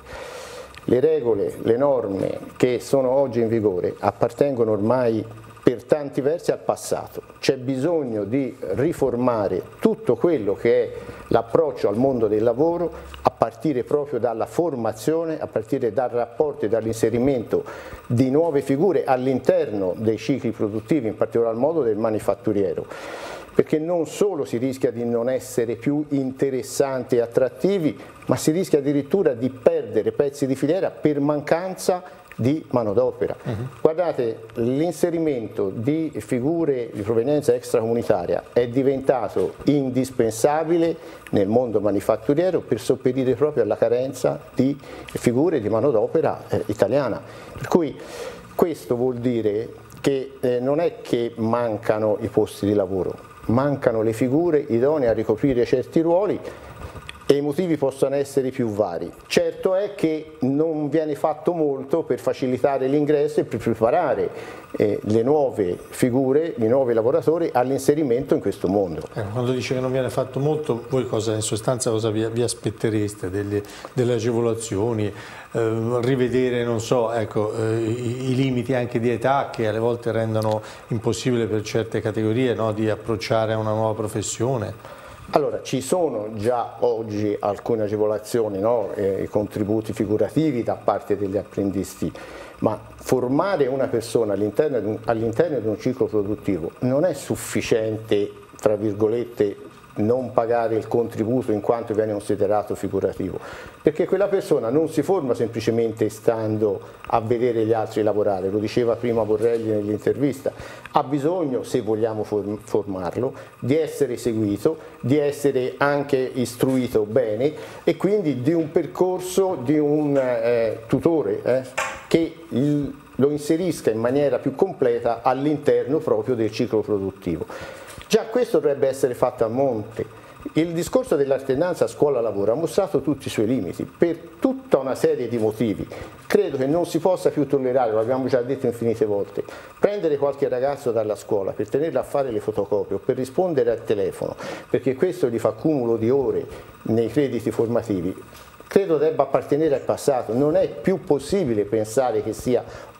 Le regole, le norme che sono oggi in vigore appartengono ormai per tanti versi al passato. C'è bisogno di riformare tutto quello che è l'approccio al mondo del lavoro, a partire proprio dalla formazione, a partire dal rapporto e dall'inserimento di nuove figure all'interno dei cicli produttivi, in particolar modo del manifatturiero, perché non solo si rischia di non essere più interessanti e attrattivi, ma si rischia addirittura di perdere pezzi di filiera per mancanza di manodopera. Uh-huh. Guardate, l'inserimento di figure di provenienza extracomunitaria è diventato indispensabile nel mondo manifatturiero per sopperire proprio alla carenza di figure di manodopera eh, italiana. Per cui questo vuol dire che eh, non è che mancano i posti di lavoro, mancano le figure idonee a ricoprire certi ruoli, e i motivi possono essere più vari. Certo è che non viene fatto molto per facilitare l'ingresso e per preparare eh, le nuove figure, i nuovi lavoratori all'inserimento in questo mondo. Eh, quando dice che non viene fatto molto, voi cosa, in sostanza cosa vi, vi aspettereste? Delle, delle agevolazioni, eh, rivedere, non so, ecco, eh, i, i limiti anche di età che alle volte rendono impossibile per certe categorie, no, di approcciare a una nuova professione? Allora, ci sono già oggi alcune agevolazioni, no? eh, contributi figurativi da parte degli apprendisti, ma formare una persona all'interno di, all'interno di un ciclo produttivo non è sufficiente, tra virgolette, non pagare il contributo in quanto viene considerato figurativo, perché quella persona non si forma semplicemente stando a vedere gli altri lavorare, lo diceva prima Borrelli nell'intervista, ha bisogno, se vogliamo formarlo, di essere seguito, di essere anche istruito bene e quindi di un percorso, di un eh, tutore eh, che il, lo inserisca in maniera più completa all'interno proprio del ciclo produttivo. Già questo dovrebbe essere fatto a monte. Il discorso dell'alternanza scuola-lavoro ha mostrato tutti i suoi limiti per tutta una serie di motivi. Credo che non si possa più tollerare, lo abbiamo già detto infinite volte, prendere qualche ragazzo dalla scuola per tenerlo a fare le fotocopie o per rispondere al telefono, perché questo gli fa accumulo di ore nei crediti formativi. Credo debba appartenere al passato, non è più possibile pensare che sia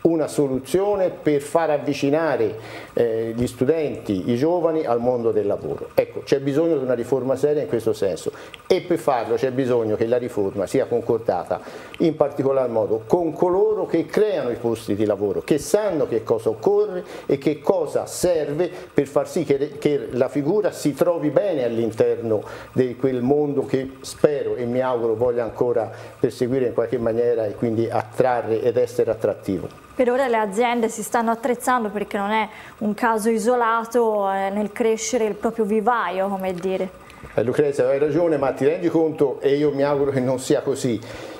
una soluzione per far avvicinare eh, gli studenti, i giovani al mondo del lavoro. Ecco, c'è bisogno di una riforma seria in questo senso e per farlo c'è bisogno che la riforma sia concordata in particolar modo con coloro che creano i posti di lavoro, che sanno che cosa occorre e che cosa serve per far sì che, che la figura si trovi bene all'interno di quel mondo che spero e mi auguro voglia ancora perseguire in qualche maniera e quindi attrarre ed essere attrattivo. Per ora le aziende si stanno attrezzando perché non è un caso isolato eh, nel crescere il proprio vivaio, come dire. Eh, Lucrezia, hai ragione, ma ti rendi conto, e io mi auguro che non sia così,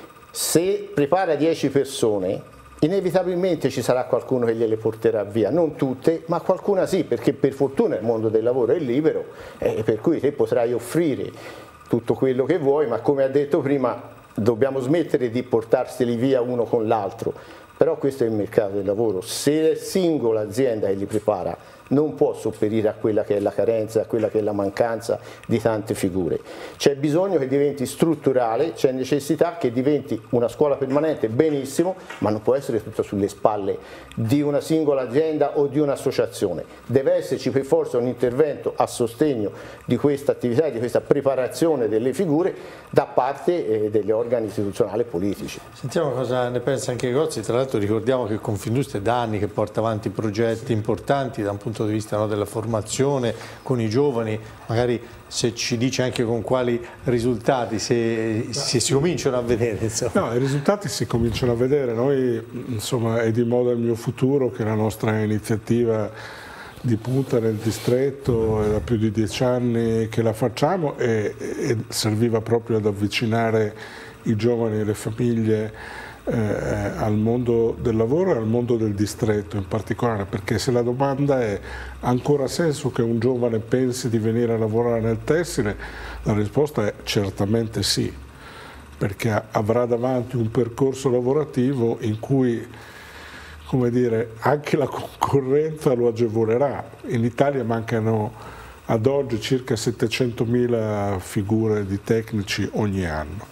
se prepara dieci persone, inevitabilmente ci sarà qualcuno che gliele porterà via, non tutte, ma qualcuna sì, perché per fortuna il mondo del lavoro è libero, eh, per cui te potrai offrire tutto quello che vuoi, ma come ha detto prima, dobbiamo smettere di portarseli via uno con l'altro. Però questo è il mercato del lavoro, se è singola azienda che li prepara non può sopperire a quella che è la carenza, a quella che è la mancanza di tante figure. C'è bisogno che diventi strutturale, c'è necessità che diventi una scuola permanente, benissimo, ma non può essere tutta sulle spalle di una singola azienda o di un'associazione. Deve esserci per forza un intervento a sostegno di questa attività e di questa preparazione delle figure da parte eh, degli organi istituzionali e politici. Sentiamo cosa ne pensa anche Gozzi. Tra l'altro ricordiamo che Confindustria è da anni che porta avanti progetti importanti da un punto di vista no, della formazione con i giovani, magari se ci dice anche con quali risultati, se, se si cominciano a vedere. Insomma. No, i risultati si cominciano a vedere. Noi, insomma, è di moda il mio futuro, che è la nostra iniziativa di punta nel distretto, è da più di dieci anni che la facciamo e, e serviva proprio ad avvicinare i giovani e le famiglie eh, al mondo del lavoro e al mondo del distretto in particolare, perché se la domanda è: ha ancora senso che un giovane pensi di venire a lavorare nel tessile? La risposta è certamente sì, perché avrà davanti un percorso lavorativo in cui, come dire, anche la concorrenza lo agevolerà. In Italia mancano ad oggi circa settecentomila figure di tecnici ogni anno.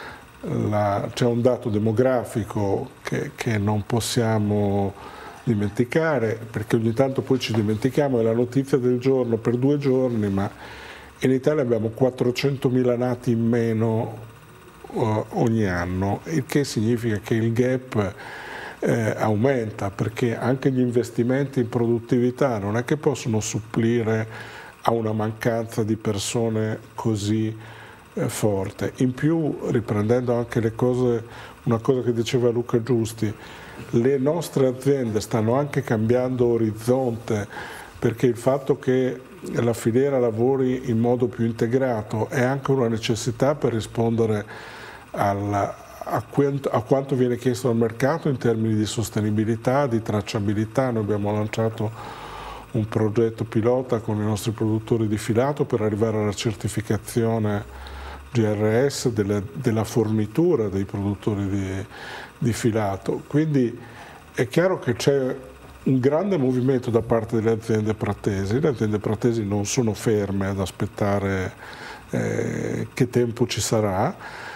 C'è un dato demografico che, che non possiamo dimenticare, perché ogni tanto poi ci dimentichiamo, è la notizia del giorno per due giorni, ma in Italia abbiamo quattrocentomila nati in meno uh, ogni anno, il che significa che il gap Eh, aumenta, perché anche gli investimenti in produttività non è che possono supplire a una mancanza di persone così eh, forte. In più, riprendendo anche le cose, una cosa che diceva Luca Giusti, le nostre aziende stanno anche cambiando orizzonte, perché il fatto che la filiera lavori in modo più integrato è anche una necessità per rispondere alla A quanto, a quanto viene chiesto al mercato in termini di sostenibilità, di tracciabilità. Noi abbiamo lanciato un progetto pilota con i nostri produttori di filato per arrivare alla certificazione G R S delle, della fornitura dei produttori di, di filato. Quindi è chiaro che c'è un grande movimento da parte delle aziende pratesi. Le aziende pratesi non sono ferme ad aspettare eh, che tempo ci sarà,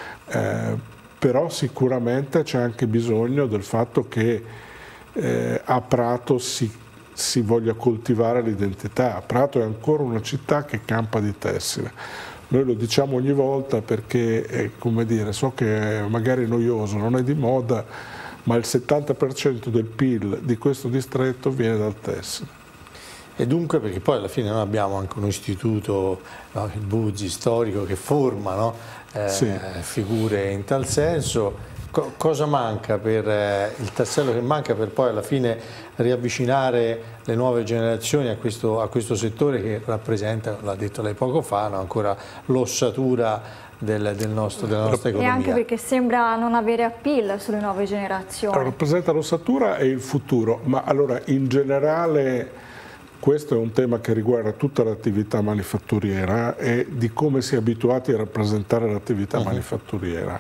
eh, però sicuramente c'è anche bisogno del fatto che eh, a Prato si, si voglia coltivare l'identità. Prato è ancora una città che campa di tessile. Noi lo diciamo ogni volta perché, è, come dire, so che è magari noioso, non è di moda, ma il settanta per cento del P I L di questo distretto viene dal tessile. E dunque, perché poi alla fine noi abbiamo anche un istituto, no, il Buzzi, storico, che forma no, eh, sì. figure in tal senso. Co cosa manca per eh, il tassello che manca per poi alla fine riavvicinare le nuove generazioni a questo, a questo settore che rappresenta, l'ha detto lei poco fa, no, ancora l'ossatura del, del nostro, della nostra economia. E anche perché sembra non avere appeal sulle nuove generazioni. Allora, rappresenta l'ossatura e il futuro, ma allora in generale questo è un tema che riguarda tutta l'attività manifatturiera e di come si è abituati a rappresentare l'attività uh-huh. manifatturiera.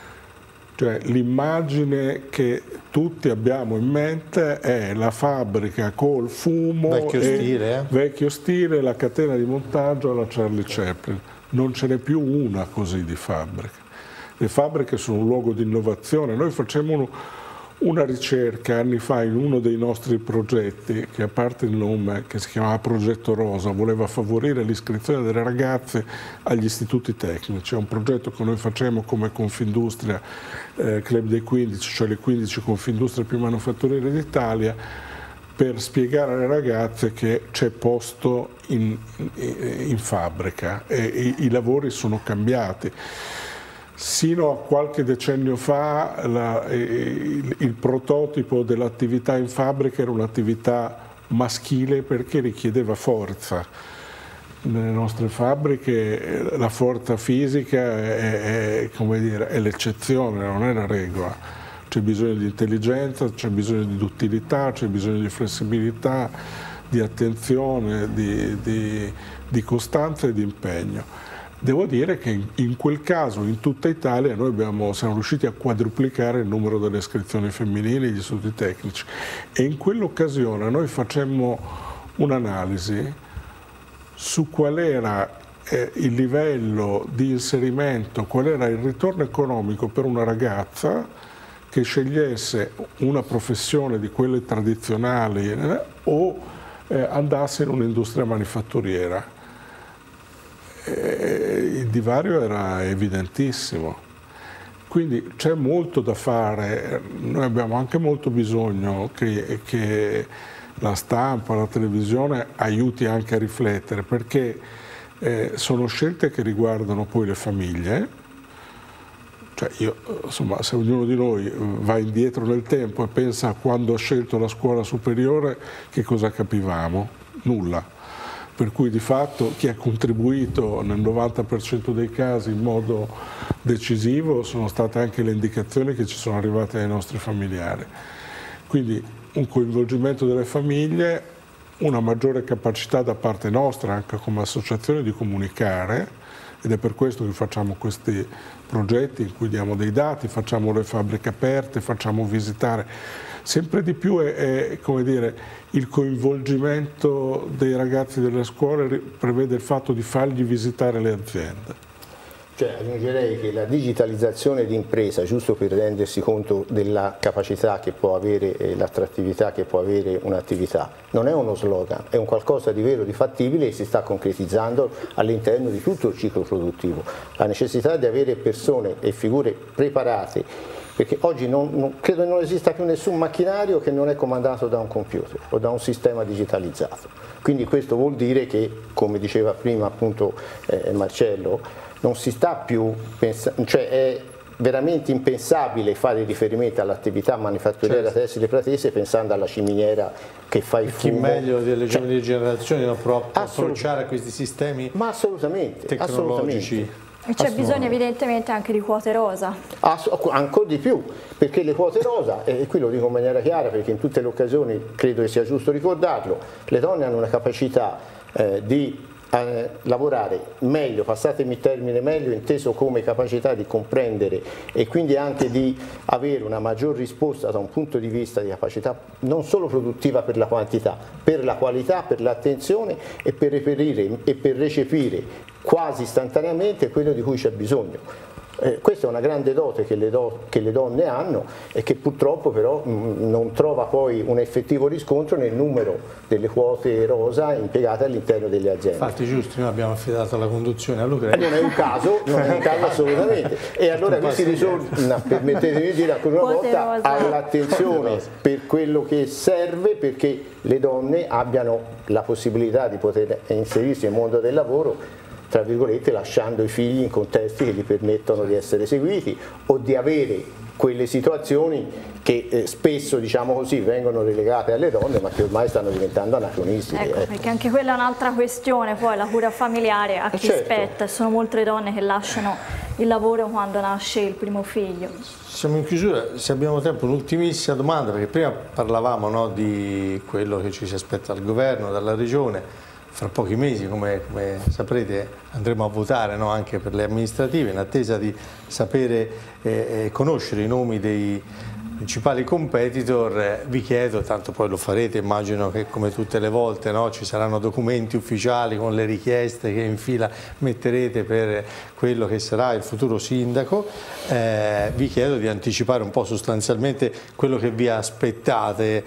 Cioè l'immagine che tutti abbiamo in mente è la fabbrica col fumo, vecchio e stile, eh? vecchio stile, la catena di montaggio alla Charlie Chaplin. Non ce n'è più una così di fabbrica. Le fabbriche sono un luogo di innovazione. Noi facciamo uno, una ricerca anni fa in uno dei nostri progetti, che a parte il nome, che si chiamava Progetto Rosa, voleva favorire l'iscrizione delle ragazze agli istituti tecnici. È un progetto che noi facciamo come Confindustria, eh, Club dei quindici, cioè le quindici Confindustrie più manufatturiere d'Italia, per spiegare alle ragazze che c'è posto in, in, in fabbrica e i, i lavori sono cambiati. Sino a qualche decennio fa la, il, il prototipo dell'attività in fabbrica era un'attività maschile perché richiedeva forza. Nelle nostre fabbriche la forza fisica è, è, come dire, è l'eccezione, non è la regola. C'è bisogno di intelligenza, c'è bisogno di duttilità, c'è bisogno di flessibilità, di attenzione, di, di, di costanza e di impegno. Devo dire che in, in quel caso, in tutta Italia, noi abbiamo, siamo riusciti a quadruplicare il numero delle iscrizioni femminili agli istituti tecnici e in quell'occasione noi facemmo un'analisi su qual era eh, il livello di inserimento, qual era il ritorno economico per una ragazza che scegliesse una professione di quelle tradizionali eh, o eh, andasse in un'industria manifatturiera. Il divario era evidentissimo, quindi c'è molto da fare. Noi abbiamo anche molto bisogno che, che la stampa, la televisione aiuti anche a riflettere, perché eh, sono scelte che riguardano poi le famiglie. Cioè io, insomma, se ognuno di noi va indietro nel tempo e pensa a quando ha scelto la scuola superiore, che cosa capivamo? Nulla. Per cui di fatto chi ha contribuito nel novanta per cento dei casi in modo decisivo sono state anche le indicazioni che ci sono arrivate ai nostri familiari. Quindi un coinvolgimento delle famiglie, una maggiore capacità da parte nostra anche come associazione di comunicare, ed è per questo che facciamo questi progetti in cui diamo dei dati, facciamo le fabbriche aperte, facciamo visitare. Sempre di più è, è come dire, il coinvolgimento dei ragazzi delle scuole prevede il fatto di fargli visitare le aziende. Cioè, aggiungerei che la digitalizzazione di impresa, giusto per rendersi conto della capacità che può avere e l'attrattività che può avere un'attività, non è uno slogan, è un qualcosa di vero, di fattibile e si sta concretizzando all'interno di tutto il ciclo produttivo. La necessità di avere persone e figure preparate, perché oggi non, non, credo non esista più nessun macchinario che non è comandato da un computer o da un sistema digitalizzato. Quindi questo vuol dire che, come diceva prima appunto eh, Marcello, non si sta più pensando, cioè è veramente impensabile fare riferimento all'attività manifatturiera certo. tessile pratese pensando alla ciminiera che fa il fumo. Chi meglio delle cioè, giovani generazioni non può approcciare a questi sistemi ma assolutamente, tecnologici. Assolutamente. E c'è bisogno evidentemente anche di quote rosa. Ancora di più, perché le quote rosa, e qui lo dico in maniera chiara perché in tutte le occasioni credo che sia giusto ricordarlo, le donne hanno una capacità eh, di eh, lavorare meglio, passatemi il termine meglio, inteso come capacità di comprendere e quindi anche di avere una maggior risposta da un punto di vista di capacità non solo produttiva per la quantità, per la qualità, per l'attenzione e per reperire e per recepire quasi istantaneamente quello di cui c'è bisogno. Eh, questa è una grande dote che le, do, che le donne hanno e che purtroppo però mh, non trova poi un effettivo riscontro nel numero delle quote rosa impiegate all'interno delle aziende. Infatti giusto, noi abbiamo affidato la conduzione a Lucrezia. Non è un caso, non è un caso assolutamente. E allora qui si ritorna, permettetemi di dire ancora una volta, all'attenzione per quello che serve perché le donne abbiano la possibilità di poter inserirsi nel mondo del lavoro, tra virgolette, lasciando i figli in contesti che gli permettono di essere seguiti o di avere quelle situazioni che eh, spesso, diciamo così, vengono relegate alle donne ma che ormai stanno diventando anacronistiche. Ecco, eh. perché anche quella è un'altra questione, poi la cura familiare a chi certo. spetta, sono molte le donne che lasciano il lavoro quando nasce il primo figlio. Siamo in chiusura, se abbiamo tempo un'ultimissima domanda, perché prima parlavamo no, di quello che ci si aspetta dal governo, dalla regione. Fra pochi mesi, come, come saprete, andremo a votare no, anche per le amministrative, in attesa di sapere e eh, conoscere i nomi dei, principali competitor, vi chiedo, tanto poi lo farete, immagino che come tutte le volte, no, ci saranno documenti ufficiali con le richieste che in fila metterete per quello che sarà il futuro sindaco, eh, vi chiedo di anticipare un po' sostanzialmente quello che vi aspettate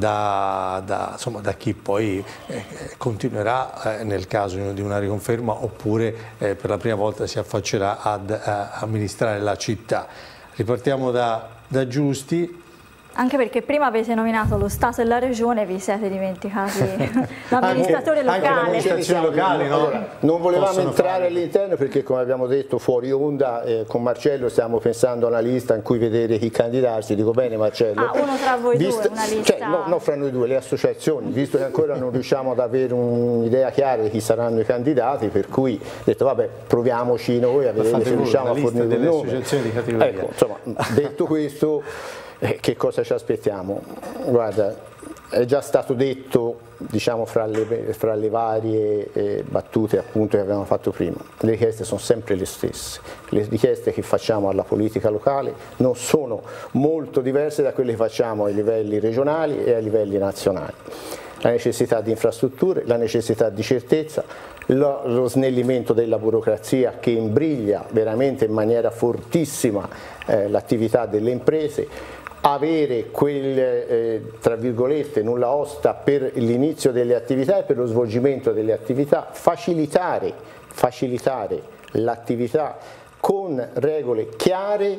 da, da, insomma, da chi poi eh, continuerà eh, nel caso di una riconferma oppure eh, per la prima volta si affaccerà ad eh, amministrare la città. Ripartiamo da, da Giusti. Anche perché prima avete nominato lo Stato e la Regione e vi siete dimenticati l'amministratore locale. Anche l'amministrazione locale, no? Allora, non volevamo entrare all'interno perché, come abbiamo detto fuori onda, eh, con Marcello stiamo pensando a una lista in cui vedere chi candidarsi. Dico bene Marcello? Ah, uno tra voi visto, due, una lista? Cioè, no, no, fra noi due, le associazioni, visto che ancora non riusciamo ad avere un'idea chiara di chi saranno i candidati, per cui ho detto vabbè, proviamoci noi a vedere se riusciamo a fornire delle associazioni di categoria. Ecco, insomma, detto questo, Eh, che cosa ci aspettiamo? Guarda, è già stato detto, diciamo, fra le, fra le varie eh, battute appunto che avevamo fatto prima, le richieste sono sempre le stesse, le richieste che facciamo alla politica locale non sono molto diverse da quelle che facciamo ai livelli regionali e ai livelli nazionali. La necessità di infrastrutture, la necessità di certezza, lo, lo snellimento della burocrazia che imbriglia veramente in maniera fortissima eh, l'attività delle imprese, avere quel, eh, tra virgolette, nulla osta per l'inizio delle attività e per lo svolgimento delle attività, facilitare, facilitare l'attività con regole chiare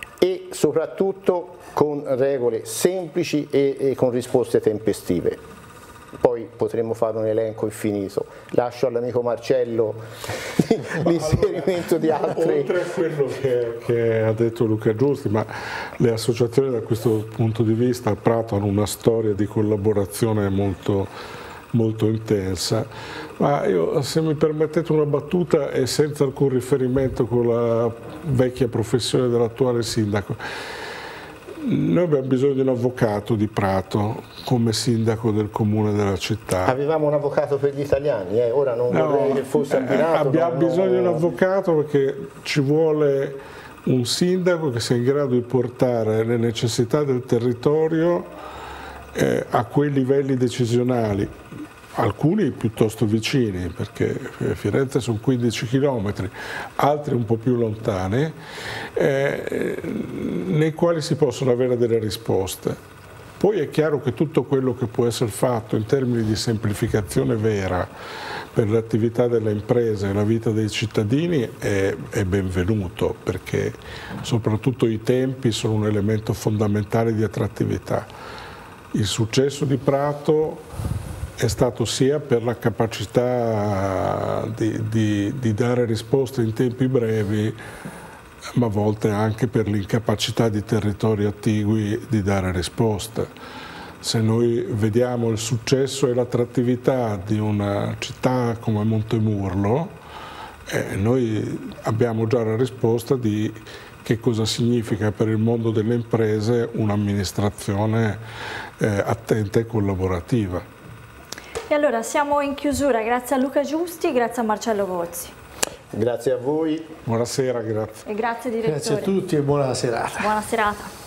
e soprattutto con regole semplici e, e con risposte tempestive. Poi potremmo fare un elenco infinito. Lascio all'amico Marcello l'inserimento di altri. Oltre a quello che, che ha detto Luca Giusti, ma le associazioni da questo punto di vista a Prato hanno una storia di collaborazione molto, molto intensa. Ma io, se mi permettete una battuta e senza alcun riferimento con la vecchia professione dell'attuale sindaco, noi abbiamo bisogno di un avvocato di Prato come sindaco del comune della città. Avevamo un avvocato per gli italiani, eh? Ora non no, vorrei che fosse abbinato. Abbiamo no, bisogno no, di un avvocato perché ci vuole un sindaco che sia in grado di portare le necessità del territorio eh, a quei livelli decisionali, alcuni piuttosto vicini, perché Firenze sono quindici chilometri, altri un po' più lontani, eh, nei quali si possono avere delle risposte. Poi è chiaro che tutto quello che può essere fatto in termini di semplificazione vera per l'attività delle imprese e la vita dei cittadini è, è benvenuto, perché soprattutto i tempi sono un elemento fondamentale di attrattività. Il successo di Prato è stato sia per la capacità di, di, di dare risposte in tempi brevi, ma a volte anche per l'incapacità di territori attigui di dare risposte. Se noi vediamo il successo e l'attrattività di una città come Montemurlo, eh, noi abbiamo già la risposta di che cosa significa per il mondo delle imprese un'amministrazione eh, attenta e collaborativa. E allora siamo in chiusura, grazie a Luca Giusti, grazie a Marcello Gozzi. Grazie a voi. Buonasera, grazie. E grazie direttore. Grazie a tutti e buona serata. Buona serata.